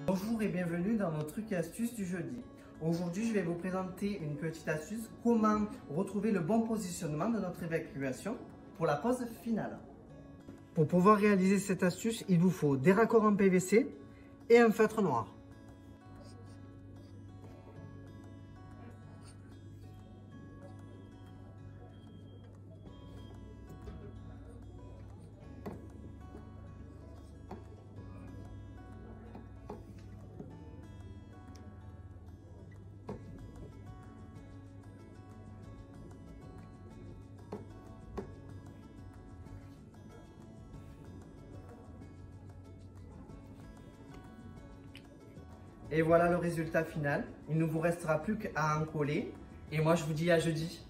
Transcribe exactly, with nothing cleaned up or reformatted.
Bonjour et bienvenue dans nos trucs et astuces du jeudi. Aujourd'hui, je vais vous présenter une petite astuce, comment retrouver le bon positionnement de notre évacuation pour la pose finale. Pour pouvoir réaliser cette astuce, il vous faut des raccords en P V C et un feutre noir. Et voilà le résultat final. Il ne vous restera plus qu'à en coller. Et moi, je vous dis à jeudi.